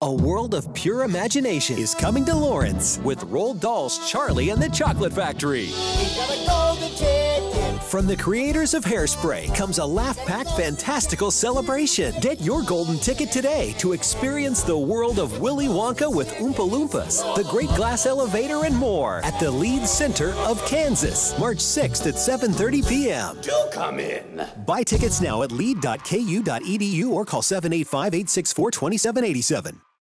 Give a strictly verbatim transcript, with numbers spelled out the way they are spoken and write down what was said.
A world of pure imagination is coming to Lawrence with Roald Dahl's Charlie and the Chocolate Factory. We got a golden ticket. From the creators of Hairspray comes a laugh-packed, fantastical celebration. Get your golden ticket today to experience the world of Willy Wonka with Oompa Loompas, the Great Glass Elevator, and more at the Leeds Center of Kansas, March sixth at seven thirty p m Do come in. Buy tickets now at lied dot ku dot e d u or call seven eight five, eight six four, two seven eight seven.